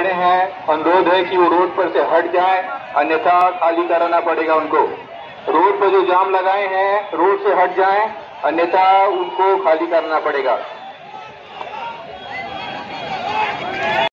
खड़े हैं, अनुरोध है कि वो रोड पर से हट जाएं, अन्यथा खाली कराना पड़ेगा उनको। रोड पर जो जाम लगाए हैं रोड से हट जाएं, अन्यथा उनको खाली करना पड़ेगा।